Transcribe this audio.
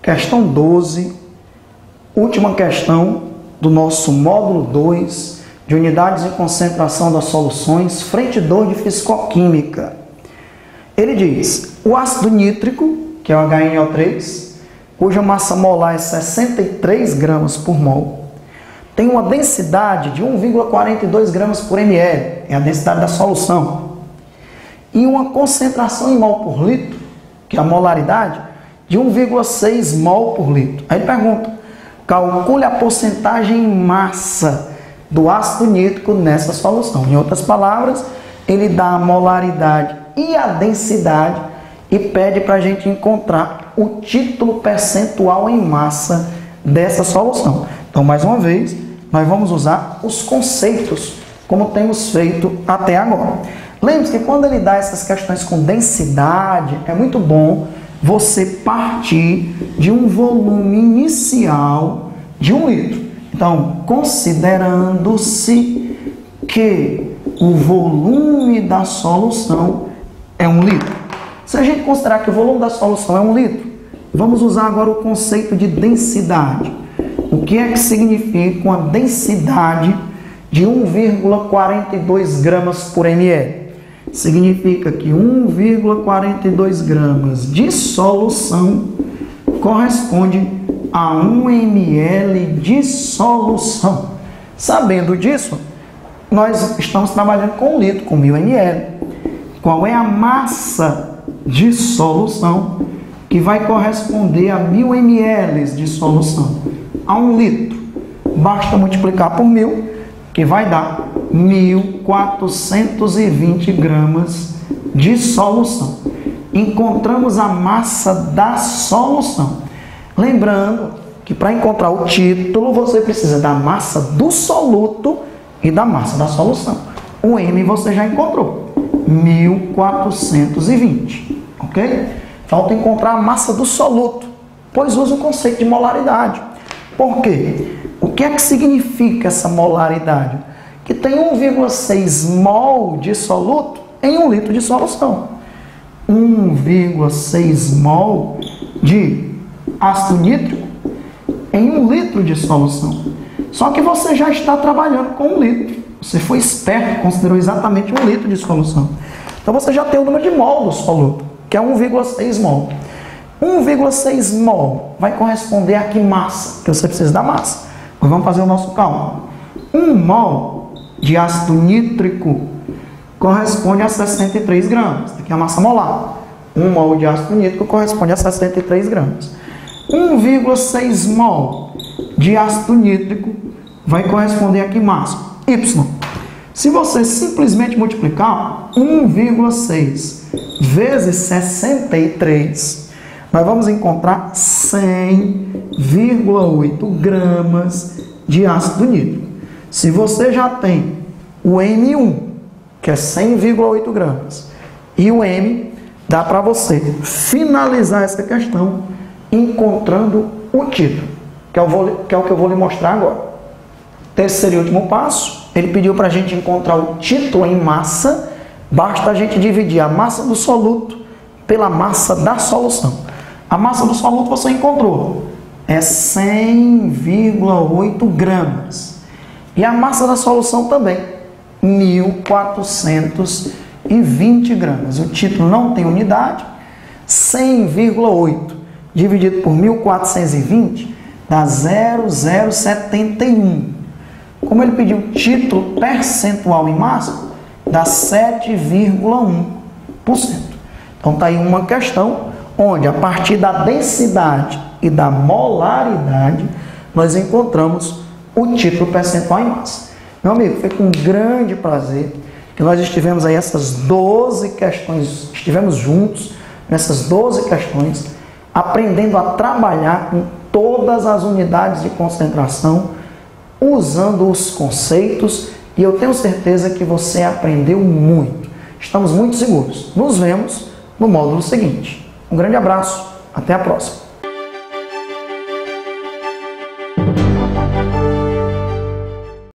Questão 12, última questão do nosso módulo 2 de unidades de concentração das soluções, frente 2 de Fisicoquímica. Ele diz, o ácido nítrico, que é o HNO3, cuja massa molar é 63 gramas por mol, tem uma densidade de 1,42 gramas por ml, é a densidade da solução, e uma concentração em mol por litro, que é a molaridade, de 1,6 mol por litro. Aí ele pergunta, calcule a porcentagem em massa do ácido nítrico nessa solução. Em outras palavras, ele dá a molaridade e a densidade e pede para a gente encontrar o título percentual em massa dessa solução. Então, mais uma vez, nós vamos usar os conceitos como temos feito até agora. Lembre-se que quando ele dá essas questões com densidade, é muito bom você partir de um volume inicial de 1 litro. Então, considerando-se que o volume da solução é 1 litro. Se a gente considerar que o volume da solução é 1 litro, vamos usar agora o conceito de densidade. O que é que significa uma densidade de 1,42 gramas por ml? Significa que 1,42 gramas de solução corresponde a 1 ml de solução. Sabendo disso, nós estamos trabalhando com 1 litro, com 1000 ml. Qual é a massa de solução que vai corresponder a 1000 ml de solução? A 1 litro. Basta multiplicar por 1000, que vai dar 1.420 gramas de solução. Encontramos a massa da solução. Lembrando que para encontrar o título, você precisa da massa do soluto e da massa da solução. O M você já encontrou, 1.420, ok? Falta encontrar a massa do soluto, pois usa o conceito de molaridade. Por quê? O que é que significa essa molaridade? Que tem 1,6 mol de soluto em 1 litro de solução. 1,6 mol de ácido nítrico em 1 litro de solução. Só que você já está trabalhando com 1 litro. Você foi esperto, considerou exatamente 1 litro de solução. Então você já tem o número de mol do soluto, que é 1,6 mol. 1,6 mol vai corresponder a que massa? Que você precisa da massa. Nós vamos fazer o nosso cálculo. 1 mol de ácido nítrico corresponde a 63 gramas. Aqui é a massa molar. 1 mol de ácido nítrico corresponde a 63 gramas. 1,6 mol de ácido nítrico vai corresponder a que massa? Y. Se você simplesmente multiplicar 1,6 vezes 63, nós vamos encontrar 100,8 gramas de ácido nítrico. Se você já tem o M1, que é 100,8 gramas, e o M, dá para você finalizar essa questão encontrando o título, que é o que eu vou lhe mostrar agora. Terceiro e último passo, ele pediu para a gente encontrar o título em massa, basta a gente dividir a massa do soluto pela massa da solução. A massa do soluto você encontrou, é 100,8 gramas. E a massa da solução também, 1.420 gramas. O título não tem unidade, 100,8 dividido por 1.420 dá 0,071. Como ele pediu título percentual em massa, dá 7,1%. Então está aí uma questão onde a partir da densidade e da molaridade nós encontramos o título percentual em massa. Meu amigo, foi com um grande prazer que nós estivemos aí essas 12 questões, estivemos juntos nessas 12 questões, aprendendo a trabalhar com todas as unidades de concentração, usando os conceitos, e eu tenho certeza que você aprendeu muito. Estamos muito seguros. Nos vemos no módulo seguinte. Um grande abraço, até a próxima.